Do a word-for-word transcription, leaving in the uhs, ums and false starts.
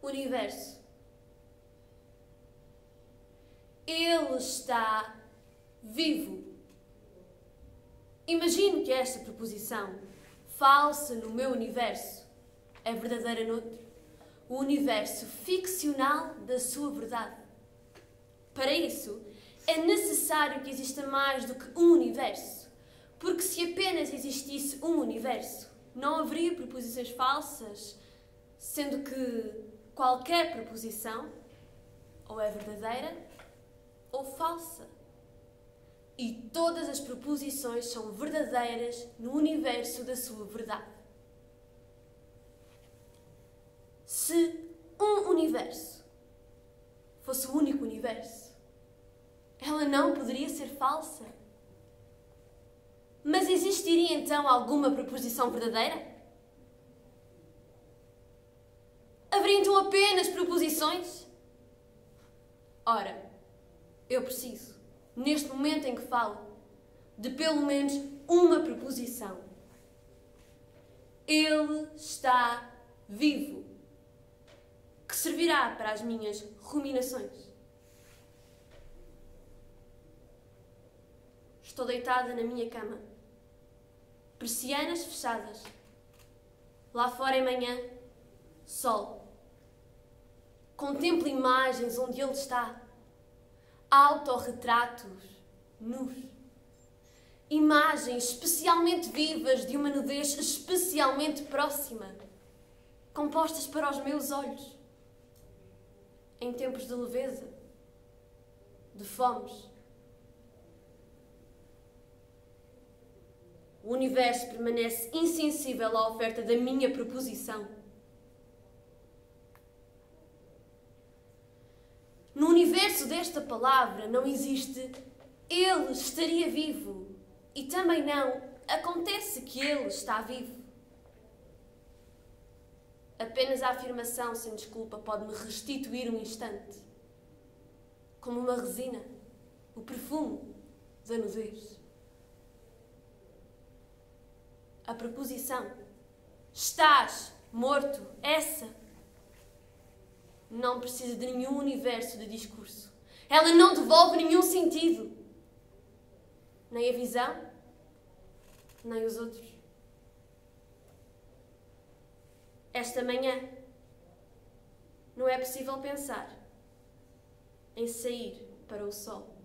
universo. Ele está vivo. Imagino que esta proposição, falsa no meu universo, é verdadeira noutro, o universo ficcional da sua verdade. Para isso, é necessário que exista mais do que um universo, porque se apenas existisse um universo, não haveria proposições falsas, sendo que qualquer proposição ou é verdadeira ou falsa. E todas as proposições são verdadeiras no universo da sua verdade. Se um universo fosse o único universo, ela não poderia ser falsa. Mas existiria então alguma proposição verdadeira? Haveria então apenas proposições? Ora, eu preciso, neste momento em que falo, de pelo menos uma proposição. Ele está vivo, que servirá para as minhas ruminações. Estou deitada na minha cama, persianas fechadas. Lá fora é manhã, sol. Contemplo imagens onde ele está, autorretratos nus. Imagens especialmente vivas de uma nudez especialmente próxima, compostas para os meus olhos, em tempos de leveza, de fomes. O universo permanece insensível à oferta da minha proposição. No universo desta palavra não existe ele estaria vivo e também não acontece que ele está vivo. Apenas a afirmação sem desculpa pode-me restituir um instante, como uma resina, o perfume da nudez. A proposição estás morto, essa não precisa de nenhum universo de discurso. Ela não devolve nenhum sentido. Nem a visão, nem os outros. Esta manhã não é possível pensar em sair para o sol.